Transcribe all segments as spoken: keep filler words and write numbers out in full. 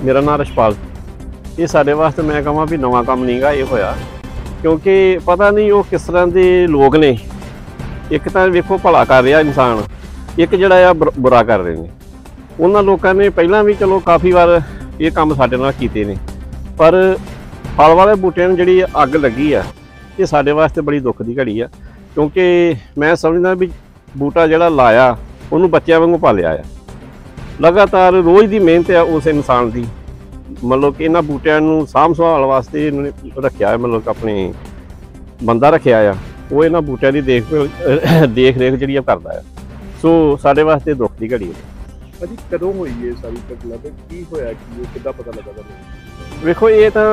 मेरा नाम रशपाल। ये साढ़े वास्ते मैं कहां भी नवा काम नहीं गा ये होया, क्योंकि पता नहीं वो किस तरह के लोग ने। एक तो वेखो भला कर रहा इंसान, एक जिहड़ा आ बुरा कर रहे हैं। उन्होंने लोगों ने पहला भी चलो काफ़ी बार ये काम साडे नाल कीते ने, पर फल वाले बूटिਆਂ ਨੂੰ ਜਿਹੜੀ ਅੱਗ ਲੱਗੀ ਆ ਇਹ ਸਾਡੇ ਵਾਸਤੇ बड़ी दुख की घड़ी आ, क्योंकि मैं समझदा भी बूटा जिहड़ा लाया ਉਹਨੂੰ ਬੱਚਿਆਂ ਵਾਂਗੂ पालिया आ। लगातार रोज़ की मेहनत है उस इंसान की, मतलब कि इन्होंने बूटिਆਂ ਨੂੰ साਂਭ संभाल वास्ते इन्होंने रखा है, मतलब अपने बंदा रखा है वो इन्होंने बूटिਆਂ की देख देख रेख जी करता है। सो साढ़े वास्ते दुख की घड़ी है। भाजी कदों हुई है सारी घटना ते की होया कि किद्दां पता लगा तुहानूं? वेखो ये तो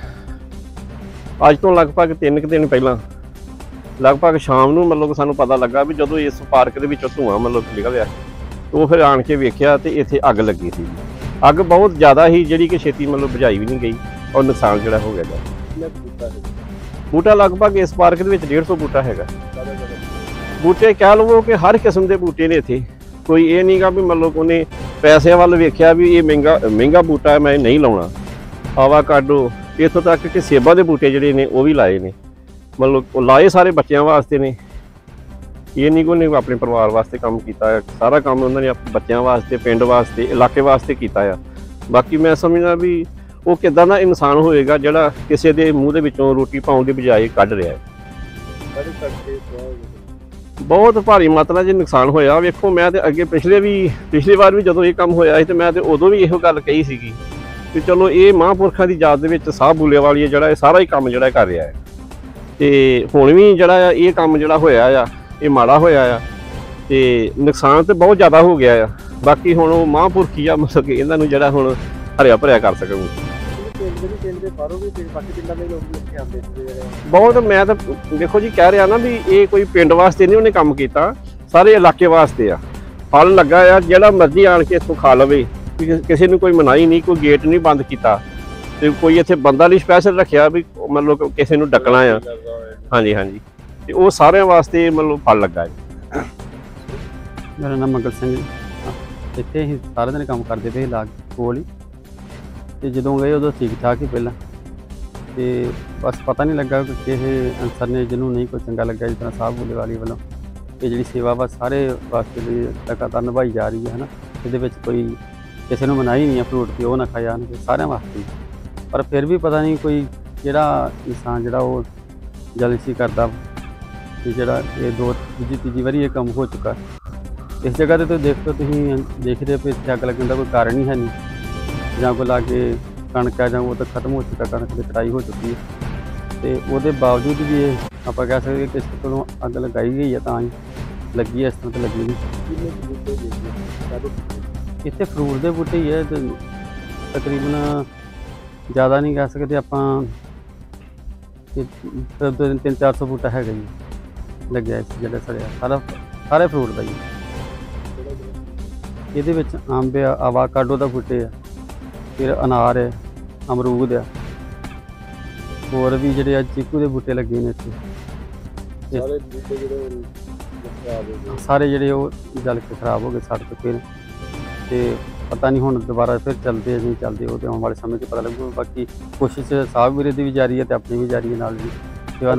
अज तो लगभग तीन कुछ दिन पहला लगभग शाम नूं मतलब सानूं पता लगा भी जदों इस पार्क दे विचों धुआं मतलब निकलिया तो फिर आण के वेख्या तो इत्थे अग लगी सी। अग बहुत ज़्यादा ही जिहड़ी कि छेती मतलब बुझाई भी नहीं गई और नुकसान जिहड़ा हो गया। बूटा लगभग इस पार्क दे विच डेढ़ सौ बूटा हैगा। बूटे कह लवो कि हर किस्म के बूटे ने इत्थे, कोई ये नहीं गा भी मतलब उन्हें पैसे वाल वेख्या भी ये महंगा महंगा बूटा है मैं नहीं लाउणा। आवाकाडो इत्थों तक कि सेबा के बूटे जिहड़े ने वो भी लाए ने, मतलब लाए सारे बच्चों वास्ते ने। ये नहीं कोई अपने परिवार वास्ते काम किया है, सारा काम उन्होंने बच्चों वास्ते पिंड वास्ते इलाके वास्ते किया है। बाकी मैं समझदा भी वो किदां दा इंसान होएगा जिहड़ा किसी के मूँह दे विचों रोटी पाउण दी बजाय कढ रहा है। बहुत भारी मात्रा च नुकसान होया। वेखो मैं तो अगे पिछले भी पिछली बार भी जदों ये काम होया तो मैं तो उदों भी इहो गल कही सीगी कि चलो ये महापुरखों की याद दे विच साह बूलेवाली जिहड़ा सारा ही काम जिहड़ा कर रहा है, तो हुण भी जिहड़ा ये काम जिहड़ा होया आ ये माड़ा होया आ ते नुकसान तो बहुत ज़्यादा हो गया आ। बाकी हुण वो महापुरख ही आ, मतलब कि इन्हां नूं जिहड़ा हुण हरिया भरिया कर सकूँ। बहुत मैं तो देखो जी कह रहा ना भी ये कोई पिंड वास्ते नहीं उन्हें काम किया, सारे इलाके वास्ते आ। फल लगा आ जिहड़ा मर्जी आण के इत्थों खा लवे, किसी ने कोई मनाही नहीं, कोई गेट नहीं बंद किया, तो कोई इत्थे बंदा नहीं स्पैशल रखा भी मतलब किसी नूं डकना आ। हाँ जी हाँ जी, तो वो सारे वास्ते मतलब फल लगा है। मेरा नाम मंगल सिंह, इत्थे ही सारे दिन काम करते पे लाग कोल ही, तो जो गए उदों ठीक ठाक ही पहला, तो बस पता नहीं लगा कि किसी अंसर ने जिन्हों नहीं कोई चंगा लगा जिस तरह साह बूलेवाली वालों ये जी सेवा बस सारे वास्ते लगातार निभाई जा रही है ना। ये कोई किसी ने मनाही नहीं है फ्रूट की वो ना खाया ना सारे वास्ते, पर फिर भी पता नहीं कोई जोड़ा इंसान जोड़ा वो जलसी करता कि जोड़ा ये दो दूजी तीजी बारी ये काम हो चुका। इस जगह तो देखो तुम देख रहे हो इतने अग लगन का कोई कारण ही है नहीं, ਜਾਂ कोई लागे कणक है वो तो खत्म हो चुका, कणक की कटाई हो चुकी है, तो वो बावजूद भी ये आप कह सकते किसी को अग लगाई गई है तो ही लगी है, इस तरह तो लगी नहीं। इतने फ्रूट के बूटे ही है तो तकरीबन ज़्यादा नहीं कह सकते आप, तीन चार सौ बूटा है जी लगे इस जगह सड़िया सारा सारे फ्रूट का ही। ये अंब आ, आवाकाडो का बूटे आ, फिर अनार है, अमरूद है, होर भी जोड़े चीकू के बूटे लगे ने इतने सारे जोड़े जल के खराब हो गए सड़ चुके हैं, तो पता नहीं हुण दोबारा फिर चलते हैं नहीं चलते वो तो आने वाले समय पता लगू। बाकी कोशिश साहब वीरे की भी जारी है तो अपनी भी जारी है नाल भी हाँ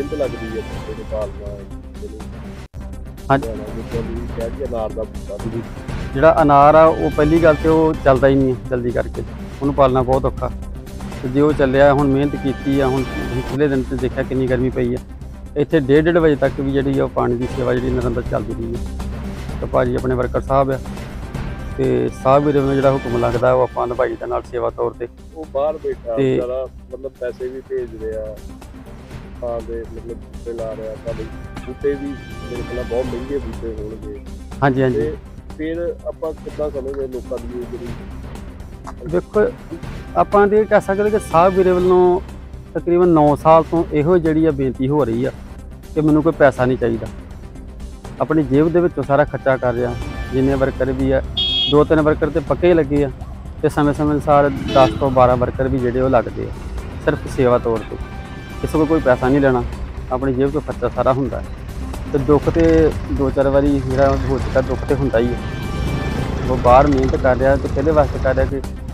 जोड़ा अनार आ वो पहली गल तो वो चलता ही नहीं जल्दी करके उन्होंने पालना बहुत औखा, तो जो वो चलिया हुण मेहनत की है हुण पिछले दिन तो देखा कितनी गर्मी पई है इत्थे डेढ़ डेढ़ बजे तक भी जी पानी की सेवा जी निरंतर चलती रही है। तो भाजी अपने वर्कर साहब है तो साहब वीरे में जो हुक्म लगता है वो आप निभाई का नाल सेवा तौर पर वो बाहर बैठा मतलब पैसे भी भेज रहे हाँ मतलब बूटे ला रहे हैं, बूटे भी मेरे ख्याल बहुत महंगे बूटे होंगे। हाँ जी हाँ जी, फिर आप कितना समझते लोगों की देखो आप कह सकते कि साहब वीरे वालों तकरीबन नौ साल तो यो जी बेनती हो रही है कि मैनू कोई पैसा नहीं चाहिए, अपनी जेब के सारा खर्चा कर रहा, जिन्ने वर्कर भी है दो तीन वर्कर तो पक्के ही लगे हैं, तो समय समय अनुसार दस तो बारह वर्कर भी जोड़े लगते हैं सिर्फ सेवा तौर पर, किसी को कोई पैसा नहीं लेना, अपनी जेब को खर्चा सारा होंगे। तो दुख तो दो चार बारी जो हो चुका दुख तो होंगे ही है, वो बाहर मेहनत कर रहा तो पहले वास्ते कर रहा कि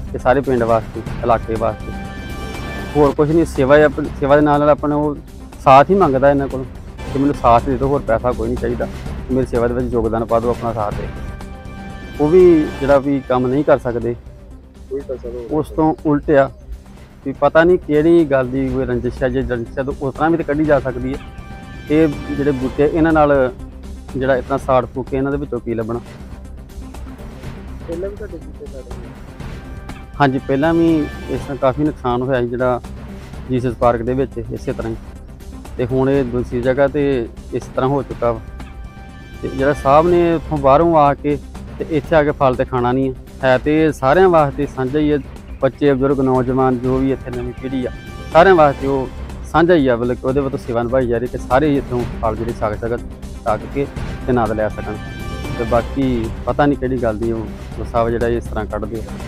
ਤੇ ਸਾਰੇ ਪਿੰਡ ਵਾਸਤੇ, ਇਲਾਕੇ ਵਾਸਤੇ। ਹੋਰ ਕੁਝ ਨਹੀਂ, ਸੇਵਾ ਹੈ ਆਪਣੀ, ਸੇਵਾ ਦੇ ਨਾਲ ਨਾਲ ਆਪਣਾ ਉਹ ਸਾਥ ਹੀ ਮੰਗਦਾ ਇਹਨਾਂ ਕੋਲ ਕਿ ਮੈਨੂੰ ਸਾਥ ਦੇ ਦਿਓ, ਹੋਰ ਪੈਸਾ ਕੋਈ ਨਹੀਂ ਚਾਹੀਦਾ, ਮੇਰੀ ਸੇਵਾ ਦੇ ਵਿੱਚ ਯੋਗਦਾਨ ਪਾ ਦਿਓ, ਆਪਣਾ ਸਾਥ ਦੇ। ਉਹ ਵੀ ਜਿਹੜਾ ਵੀ ਕੰਮ ਨਹੀਂ ਕਰ ਸਕਦੇ, ਉਲਟਾ ਸਰ ਉਸ ਤੋਂ ਉਲਟ ਆ ਵੀ ਪਤਾ ਨਹੀਂ ਕਿਹੜੀ ਗੱਲ ਦੀ ਕੋਈ ਰੰਜਿਸ਼ ਹੈ। ਜੇ ਰੰਜਿਸ਼ ਹੈ ਤਾਂ ਉਸ ਤਰ੍ਹਾਂ ਵੀ ਤਾਂ ਕੱਢੀ ਜਾ ਸਕਦੀ ਹੈ। ਇਹ ਜਿਹੜੇ ਬੂਟੇ ਇਹਨਾਂ ਨਾਲ ਜਿਹੜਾ ਇਤਨਾ ਸਾੜ ਫੂਕ ਕੇ ਇਹਨਾਂ ਦੇ ਵਿੱਚੋਂ ਕੀ ਲੱਭਣਾ। ਪਹਿਲਾਂ ਵੀ ਤੁਹਾਡੇ ਬੂਟੇ ਸੜ ਗਏ? ਹਾਂਜੀ, ਪਹਿਲਾਂ ਵੀ ਇਸ ਤਰ੍ਹਾਂ ਕਾਫੀ ਨੁਕਸਾਨ ਹੋਇਆ ਸੀ ਜਿਹੜਾ ਜੀਸਸ ਪਾਰਕ ਦੇ ਵਿੱਚ ਇਸੇ ਤਰ੍ਹਾਂ ਹੀ, ਤੇ ਹੁਣ ਇਹ ਦੂਸਰੀ ਜਗ੍ਹਾ ਤੇ ਇਸ ਤਰ੍ਹਾਂ ਹੋ ਚੁੱਕਾ ਵਾ। ਤੇ ਜਿਹੜਾ ਸਾਹਿਬ ਨੇ ਉੱਥੋਂ ਬਾਹਰੋਂ ਆ ਕੇ ਤੇ ਇੱਥੇ ਆ ਕੇ ਫਲ ਤੇ ਖਾਣਾ ਨਹੀਂ ਹੈ, ਹੈ ਤੇ ਸਾਰਿਆਂ ਵਾਸਤੇ ਸਾਂਝਾ ਹੀ ਹੈ। ਬੱਚੇ, ਬਜ਼ੁਰਗ, ਨੌਜਵਾਨ, ਜੋ ਵੀ ਇੱਥੇ ਨਵੀਂ ਪੀੜ੍ਹੀ ਆ, ਸਾਰਿਆਂ ਵਾਸਤੇ ਉਹ ਸਾਂਝਾ ਹੀ ਆ, ਮਤਲਬ ਕਿ ਉਹਦੇ ਵੱਲੋਂ ਸੇਵਾ ਨਿਭਾਈ ਜਾ ਰਹੀ ਕਿ ਸਾਰੇ ਹੀ ਇੱਥੋਂ ਫਲ ਜਿਹੜੇ ਛਕ ਸਕਣ, ਛਕ ਕੇ ਤੇ ਆਨੰਦ ਲੈ ਸਕਣ। ਤੇ ਬਾਕੀ ਪਤਾ ਨਹੀਂ ਕਿਹੜੀ ਗੱਲ ਦੀ ਉਹ ਸਾਹਿਬ ਜਿਹੜਾ ਇਸ ਤਰ੍ਹਾਂ ਕੱਢਦੇ ਆ।